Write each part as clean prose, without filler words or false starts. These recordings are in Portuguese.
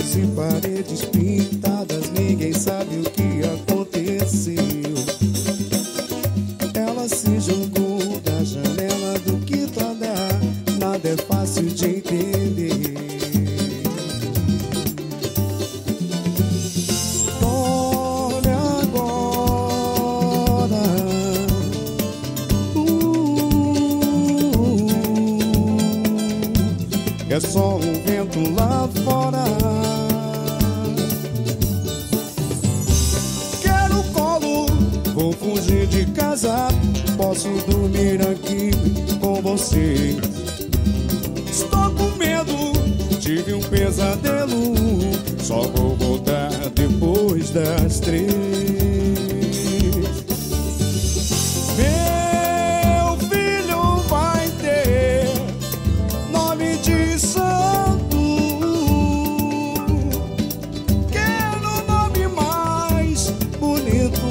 muros e paredes pintadas, ninguém sabe o que aconteceu. Ela se jogou da janela do quinto andar, nada é fácil de entender. Olha agora, é só um vento lá fora. Quero colo, vou fugir de casa, posso dormir aqui com você. Estou com medo, tive um pesadelo, só vou voltar depois das 3. Meu filho vai ter nome de santo, quero nome mais bonito.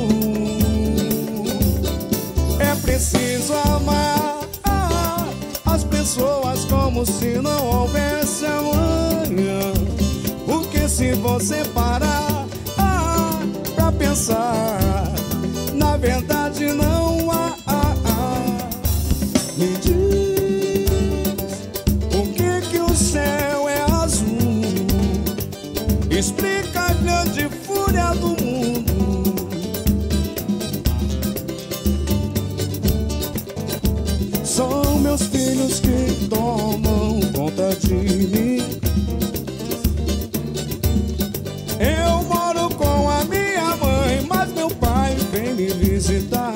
É preciso amar as pessoas como se não houvesse amanhã. Porque se você parar pra pensar, na verdade não há. Me diz por que o céu é azul, explica a grande fúria do mundo. São meus filhos que tomam conta de mim. Eu moro com a minha mãe, mas meu pai vem me visitar.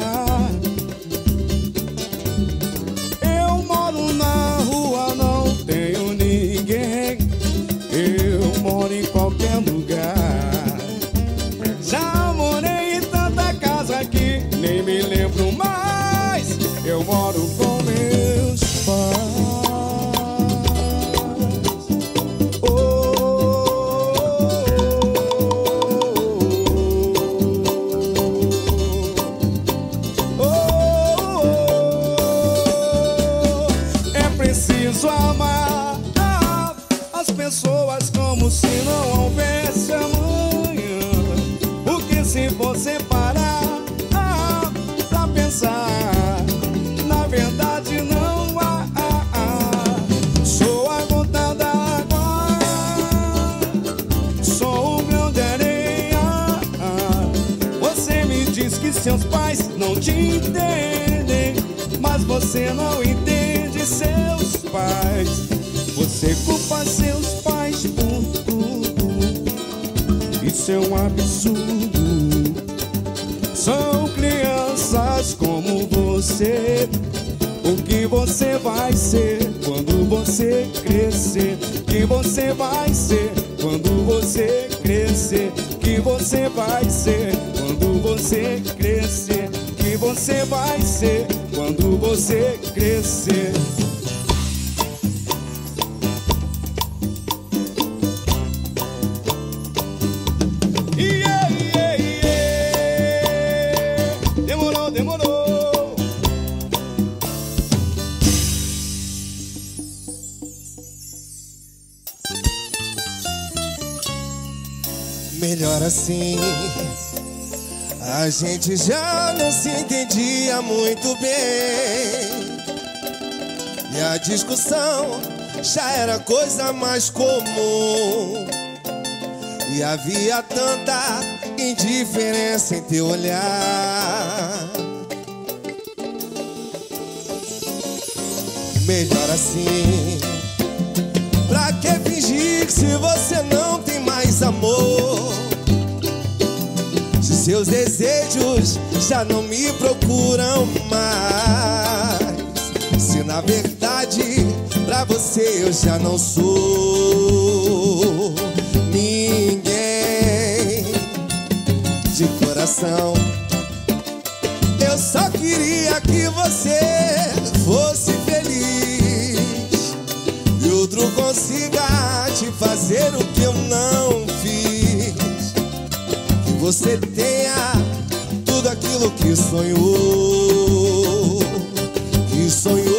Eu moro na rua, não tenho ninguém. Eu moro em qualquer lugar. Já morei em tanta casa que nem me lembro mais. Eu moro com meus pais. Preciso amar as pessoas como se não houvesse amanhã. Porque se você parar pra pensar, na verdade não há. Sou a gota d'água, sou um grão de areia. Você me diz que seus pais não te entendem, mas você não entende seus pais. Você culpa seus pais por tudo. Isso é um absurdo. São crianças como você. O que você vai ser quando você crescer? Que você vai ser quando você crescer? Que você vai ser quando você crescer? Que você vai ser quando você crescer? Demorou, demorou. Melhor assim, a gente já não se entendia muito bem, e a discussão já era coisa mais comum. E havia tanta indiferença em teu olhar. Melhor assim, pra que fingir se você não tem mais amor? Se seus desejos já não me procuram mais, se na verdade pra você eu já não sou ninguém. De coração, eu só queria que você fosse feliz e outro consiga te fazer o que eu não fiz. Que você tenha tudo aquilo que sonhou,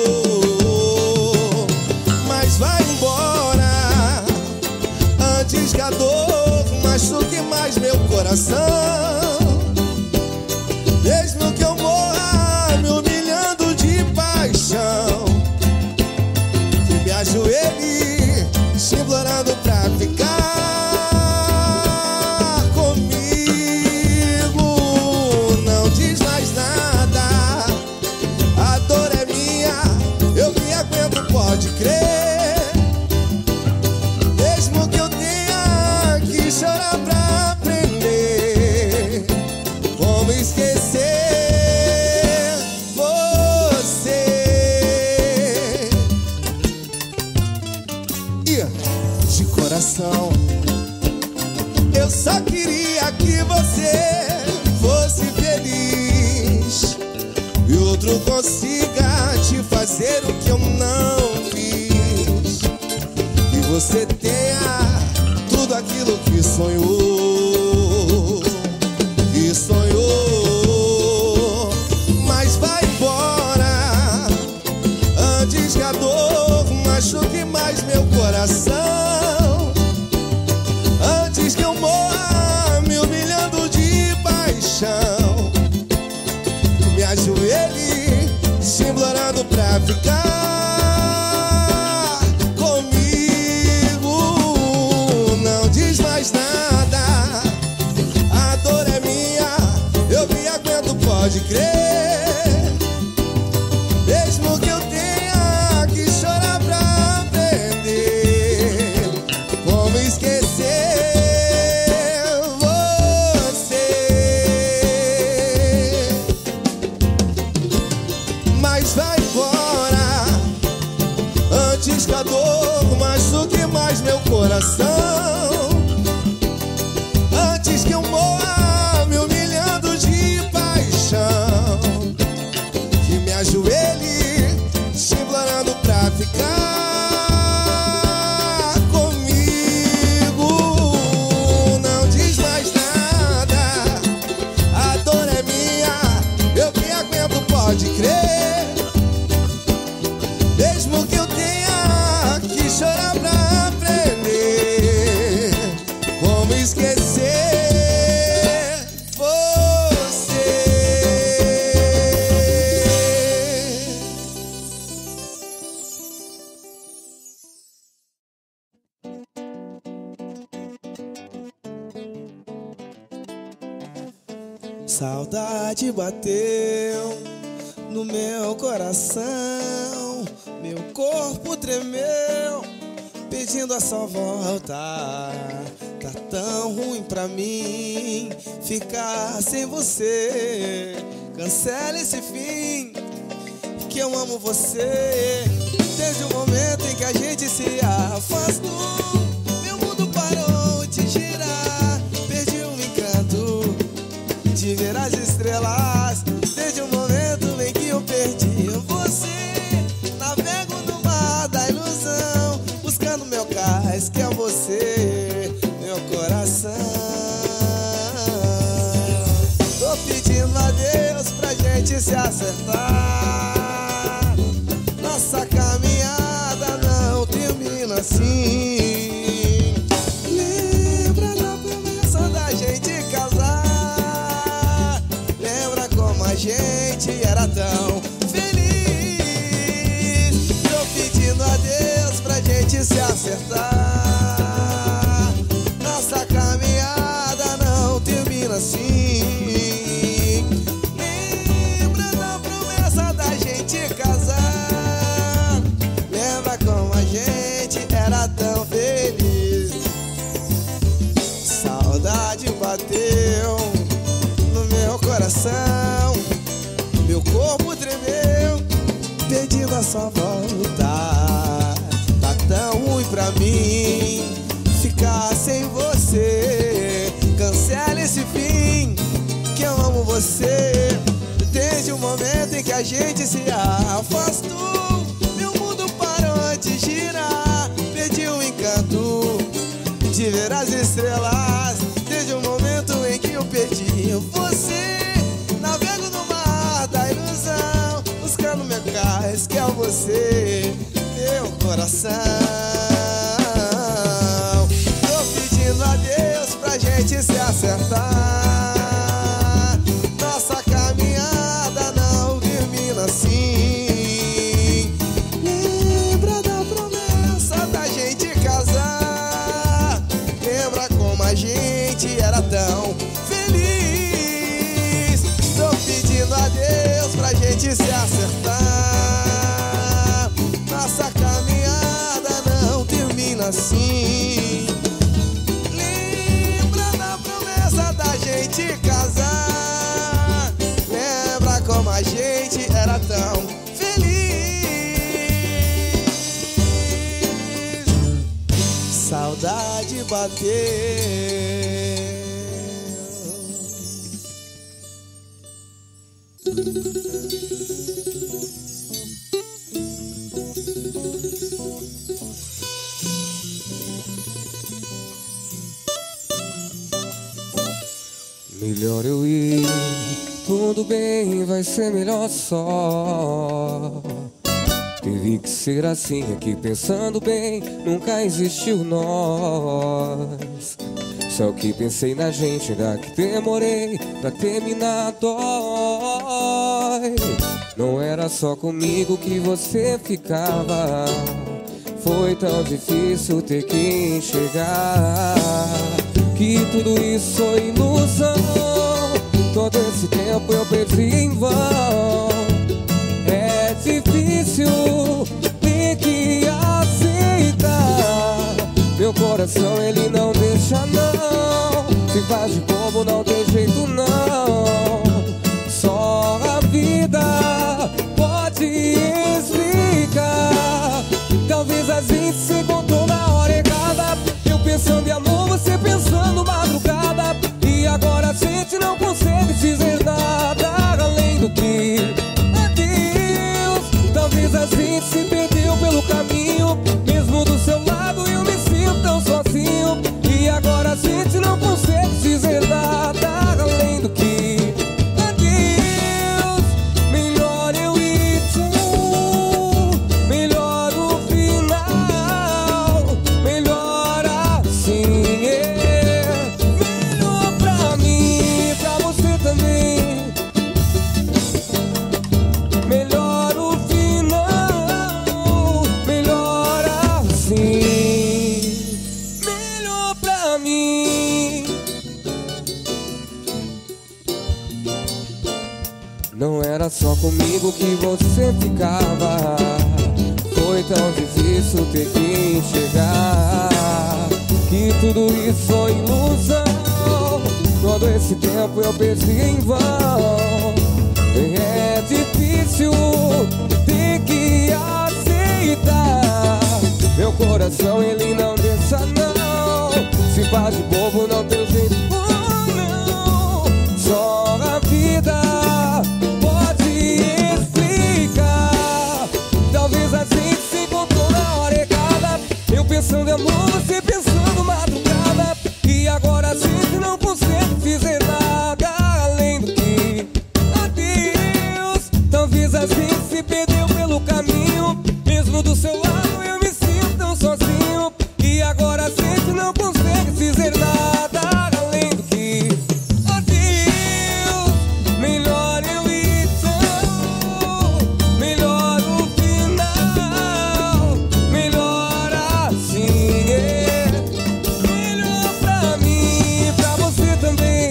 mas vai embora antes que a dor machuque mais meu coração, mesmo que eu morra me humilhando de paixão, que me ajoelhe te implorando pra ficar comigo. Não diz mais nada, a dor é minha, eu me aguento, pode crer. Mesmo que eu tenha que chorar pra aprender como esquecer você. E de coração eu só queria que você fosse feliz e outro consiga te fazer o que eu não fiz, que você tenha tudo aquilo que sonhou, mas vai embora antes que a dor machuque mais meu coração, antes que eu morra me humilhando de paixão, me ajoelhe te implorando pra ficar comigo. Não diz mais nada, a dor é minha, eu me aguento, pode crer. Mesmo que eu tenha que chorar pra aprender como esquecer você, mas vai embora antes que a dor machuque mais meu coração, antes que eu morra me humilhando de paixão, que me ajoelhe te implorando pra ficar comigo. Não diz mais nada, a dor é minha, eu me aguento, pode crer. Mesmo que eu tenha que chorar pra aprender como esquecer você. Saudade bateu no meu coração, meu corpo tremeu, pedindo a sua volta. Tá tão ruim pra mim ficar sem você. Cancela esse fim, que eu amo você. Desde o momento em que a gente se afastou, meu mundo parou de girar. Perdi o encanto de ver as estrelas. Desde o momento em que eu perdi você, navego no mar da ilusão, buscando meu cais, que é você, meu coração. Tô pedindo a Deus pra gente se acertar. Nossa caminhada não termina assim. Lembra da promessa da gente casar? Lembra como a gente era tão feliz? Tô pedindo a Deus pra gente se acertar. Nossa caminhada não termina assim. Lembra da promessa da gente casar? Lembra como a gente era tão feliz? Saudade bateu no meu coração, meu corpo tremeu, pedindo a sua volta. Tá tão ruim pra mim ficar sem você. Cancela esse fim, que eu amo você. Desde o momento em que a gente se afastou, meu mundo parou de girar. Perdi o encanto de ver as estrelas. Desde o momento em que eu perdi você, navego no mar da ilusão, buscando meu cais, que é você, meu coração. Tô pedindo pra gente se acertar. Nossa caminhada não termina assim. Lembra da promessa da gente casar? Lembra como a gente era tão feliz? Tô pedindo a Deus pra gente se acertar. Nossa caminhada não termina assim. Lembra da promessa da gente casar? Lembra como a gente era tão feliz? Saudade bateu. Melhor eu ir, tudo bem, vai ser melhor só. Teve que ser assim, aqui pensando bem, nunca existiu nós. Só que pensei na gente, ainda que demorei pra terminar dói. Não era só comigo que você ficava, foi tão difícil ter que enxergar que tudo isso foi ilusão. Todo esse tempo eu perdi em vão. É difícil ter que aceitar. Meu coração ele não deixa não. Se faz de bobo não tem jeito não. Só a vida pode explicar. Talvez a gente se encontrou na hora errada. Eu pensando em amor, você pensando madrugada. E agora a gente não consegue dizer nada além do que adeus. Talvez a gente se perdeu pelo caminho. Mesmo do seu lado eu me sinto tão sozinho. E agora a gente não consegue dizer nada além do que adeus. Melhor eu ir tchau. Melhor o final. Melhor assim, melhor pra mim, pra você também. Melhor o final. Melhor assim, melhor pra mim. Não era só comigo que você ficava, foi tão difícil ter que enxergar que tudo isso foi ilusão. Todo esse tempo eu perdi em vão. É difícil ter que aceitar. Meu coração ele não deixa não. Se faz de bobo não tem jeito, oh, não. Só a vida pode explicar. Talvez a gente se encontrou na hora errada. Eu pensando em amor, você pensando madrugada. E agora a gente não consegue dizer nada além do que adeus. Talvez a gente se perdeu pelo caminho. Mesmo do seu lado eu me sinto tão sozinho. E agora a gente não consegue dizer nada além do que adeus. Melhor eu ir tchau. Melhor o final. Melhor assim, melhor pra mim, pra você também.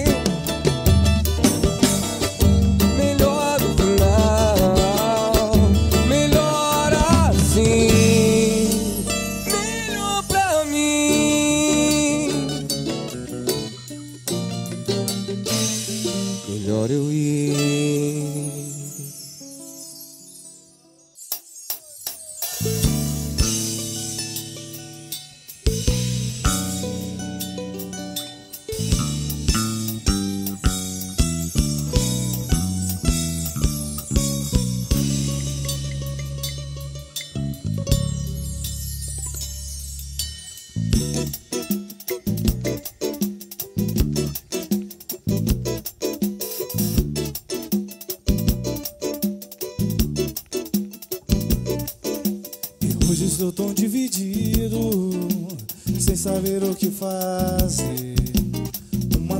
Melhor o final. Melhor assim, melhor pra mim. Melhor eu ir. Hoje estou tão dividido, sem saber o que fazer.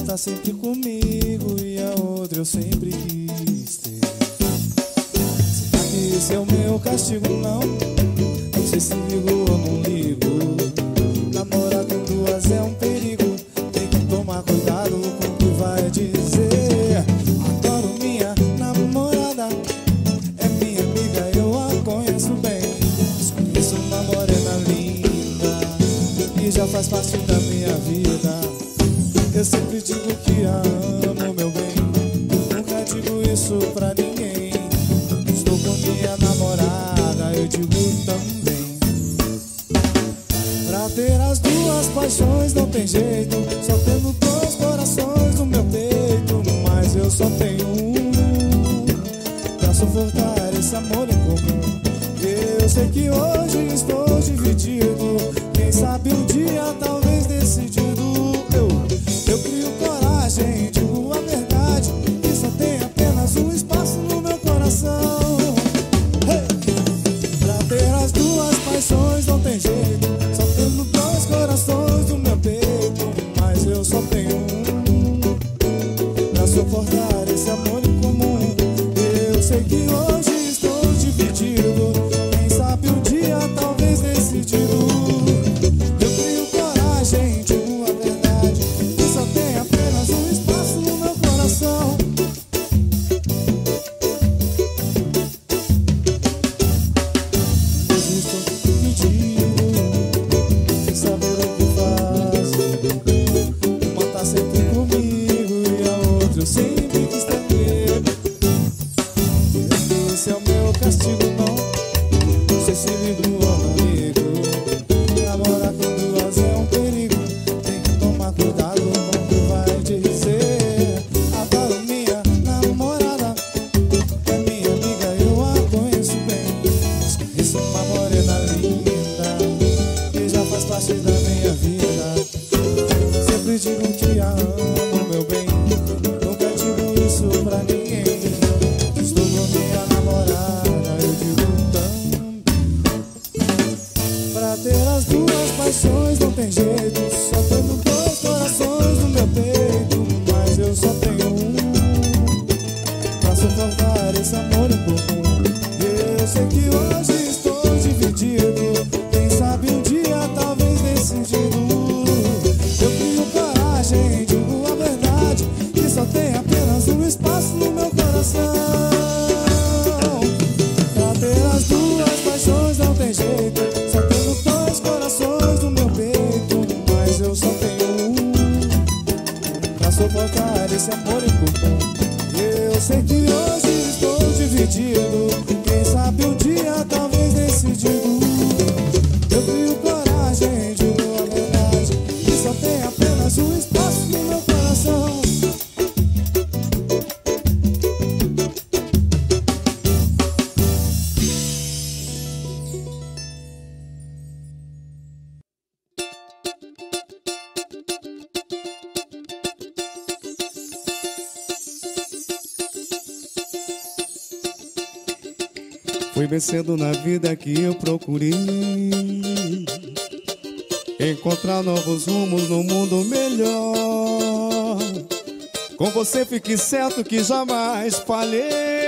tá sempre comigo e a outra eu sempre quis ter. Será que esse é o meu castigo? Não, não sei se ligo ou não ligo. Namorar com duas é um perigo, tem que tomar cuidado com o que vai dizer. Adoro minha namorada, é minha amiga, eu a conheço bem. Desconheço uma morena linda que já faz parte da minha vida. Eu sempre digo que a amo, meu bem, nunca digo isso pra ninguém. Estou com minha namorada, eu digo também. Pra ter as duas paixões não tem jeito, só tendo dois corações no meu peito. Mas eu só tenho um pra suportar esse amor em comum. Eu sei que hoje estou dividido, quem sabe um dia talvez decidido. Eu crio coragem, digo a verdade, que só tem apenas um espaço no meu coração. Hey! Pra ter as duas paixões não tem jeito, só tendo dois corações no meu peito. Mas eu só tenho um pra suportar esse amor em comum. Eu sei que hoje estou dividido, quem sabe um dia talvez decidido. Eu crio coragem, digo a verdade, que só tem apenas um espaço no meu coração. Hoje estou dividido, sem saber o que fazer. Uma tá sempre comigo e a outra eu sempre quis ter. Esse é o meu castigo, não sei se ligo ou não ligo. Namorar com duas é um perigo, tem que tomar cuidado com o que vai dizer. Adoro minha namorada, é minha amiga, eu a conheço bem. Desconheço uma morena linda que já faz parte da minha vida. Sempre digo que a amo, meu bem, nunca digo isso pra ninguém. Estou com minha namorada, eu digo também. Pra ter as duas paixões não tem jeito, só tendo dois corações no meu peito. Mas eu só tenho um pra suportar esse amor em comum. Eu sei que hoje estou dividido, quem sabe um dia talvez decidido. Eu crio coragem, digo a verdade, que só tem apenas um espaço no meu coração. Pra ter as duas paixões não tem jeito, só tenho dois corações no meu peito. Mas eu só tenho um pra suportar esse amor em comum. Eu sei que hoje estou dividido, quem sabe um dia talvez decidido. Eu crio coragem, digo a verdade, que só tem apenas um espaço no meu coração. Foi bem cedo na vida que eu procurei encontrar novos rumos no mundo melhor. Com você fique certo que jamais falhei,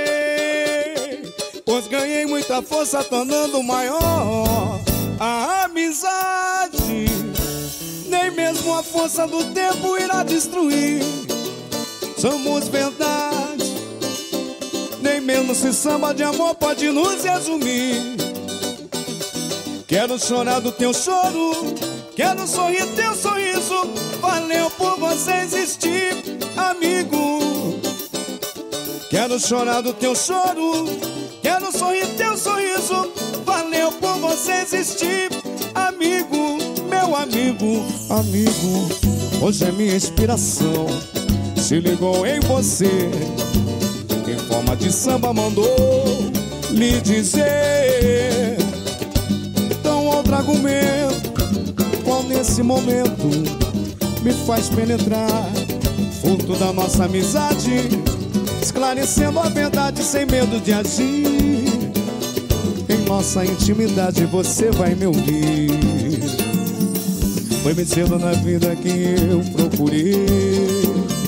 pois ganhei muita força tornando maior a amizade. Nem mesmo a força do tempo irá destruir. Somos verdade, nem mesmo se samba de amor pode nos resumir. Quero chorar do teu choro, quero sorrir teu sorriso. Valeu por você existir, amigo. Quero chorar do teu choro, quero sorrir teu sorriso. Valeu por você existir, amigo, meu amigo. Amigo, hoje é minha inspiração se ligou em você, em forma de samba mandou lhe dizer. Então outro argumento, qual nesse momento me faz penetrar fruto da nossa amizade, esclarecendo a verdade sem medo de agir. Em nossa intimidade você vai me ouvir. Foi me cedo na vida que eu procurei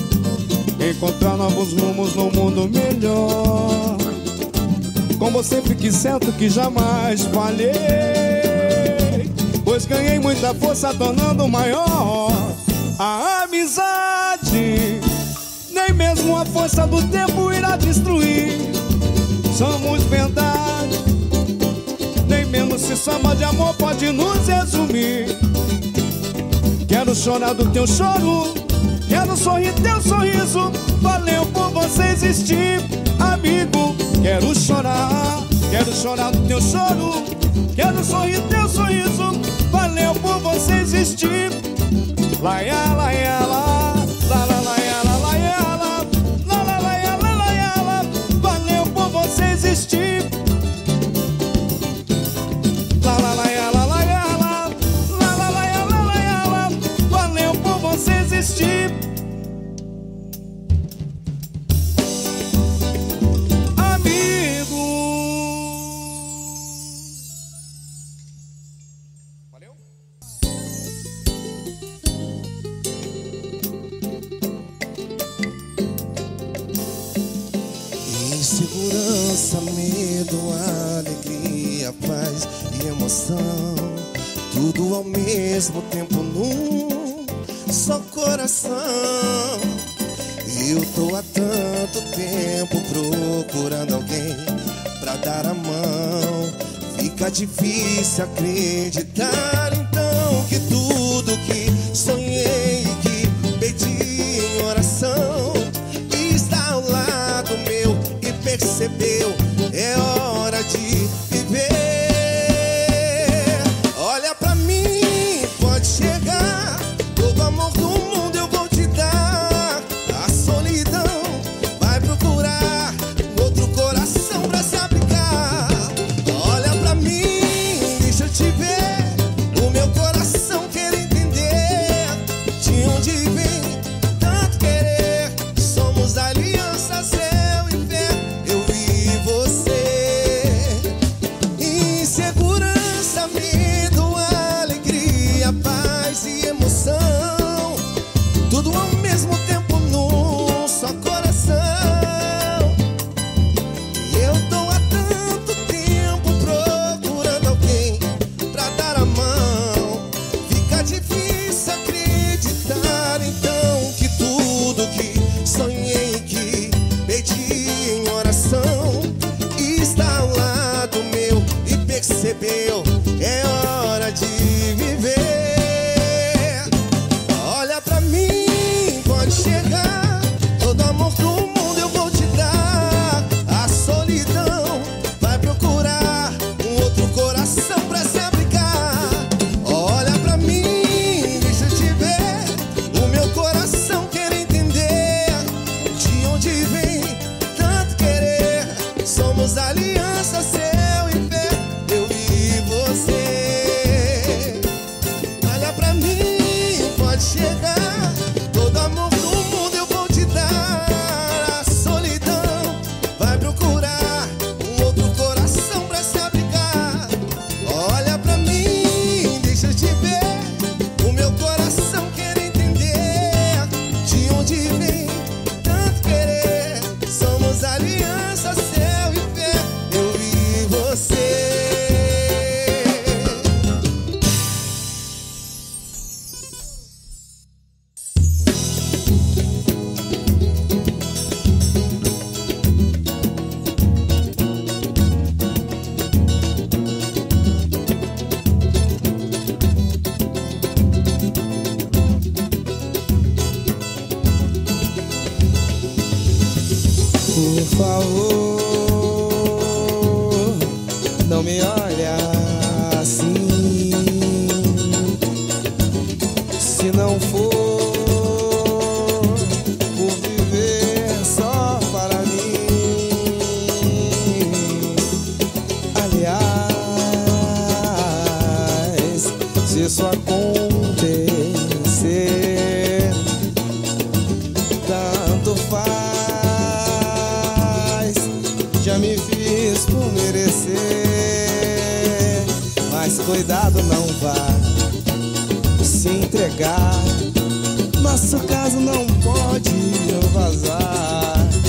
novos rumos no mundo melhor. Com você fique certo que jamais falhei, pois ganhei muita força tornando maior a amizade. Nem mesmo a força do tempo irá destruir. Somos verdade, nem mesmo se samba de amor pode nos resumir. Quero chorar do teu choro, quero sorrir teu sorriso. Valeu por você existir, amigo. Quero chorar do teu choro, quero sorrir teu sorriso. Valeu por você existir. Laia, laia, la, la, la, laia, la, laia, la, la, la, laia, la, laia, la. Valeu por você existir. La, la, laia, la, laia, la, la, la, laia, la, laia, la. Valeu por você existir. Insegurança, medo, alegria, paz e emoção, tudo ao mesmo tempo num só coração. Eu tô há tanto tempo procurando alguém pra dar a mão. Fica difícil acreditar então que tudo que sonhei, que pedi em oração, está ao lado meu e percebeu, é hora de viver. Olha pra mim, pode chegar, todo amor do mundo eu vou te dar. A solidão vai procurar outro coração pra se abrigar. Olha pra mim, deixa eu te ver, o meu coração quer entender de onde vem tanto querer. Somos aliança, céu e fé, eu e você. Insegurança, medo, alegria, paz e emoção, tudo ao mesmo tempo num só coração. Eu tô há tanto tempo procurando alguém pra dar a mão. Fica difícil acreditar então que tudo que sonhei, que pedi em oração, está ao lado meu e percebeu, é hora de viver. Olha pra mim, pode chegar, todo amor do mundo eu vou te dar. A solidão vai procurar outro coração pra se abrigar. Olha pra mim, deixa eu te ver, o meu coração quer entender de onde vem tanto querer. Somos aliança, céu e fé, eu e você. Olha pra mim, pode chegar, todo amor do mundo eu vou te dar. A solidão vai procurar outro coração pra se abrigar. Olha pra mim, deixa eu te ver, o meu coração quer entender de onde vem tanto querer. Somos aliança, céu e fé, eu e você. Por favor, não me olha assim. Se não for por viver só para mim. Aliás, se isso acontecer, tanto faz. Já me fiz por merecer, mas cuidado, não vá se entregar. Nosso caso não pode vazar.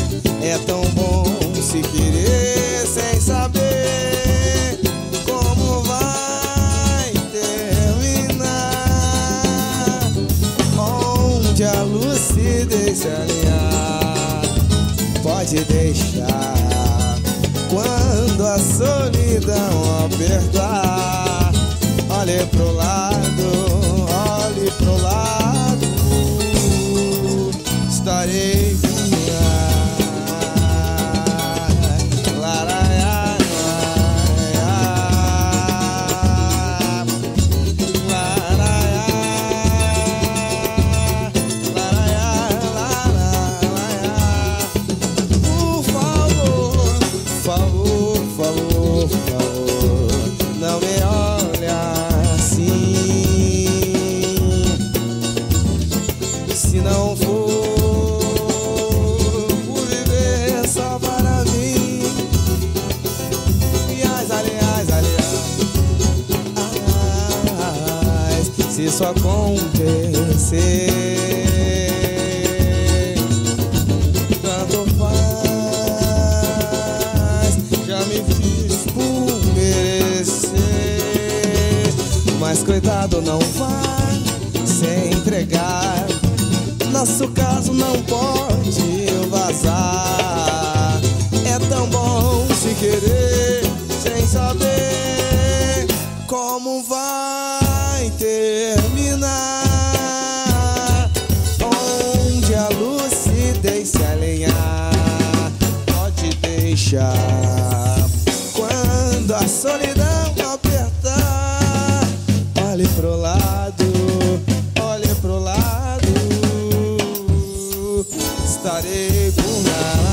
lucidez se alinhar, pode deixar. Quando a solidão apertar, olhe pro lado, olhe pro lado, estarei com só acontecer, tanto faz, já me fiz por merecer, mas cuidado, não vai se entregar, nosso caso não pode vazar, é tão bom se querer sem saber como vai terminar, onde a lucidez se alinhar, pode deixar. Quando a solidão apertar, olhe pro lado, olhe pro lado, estarei por lá.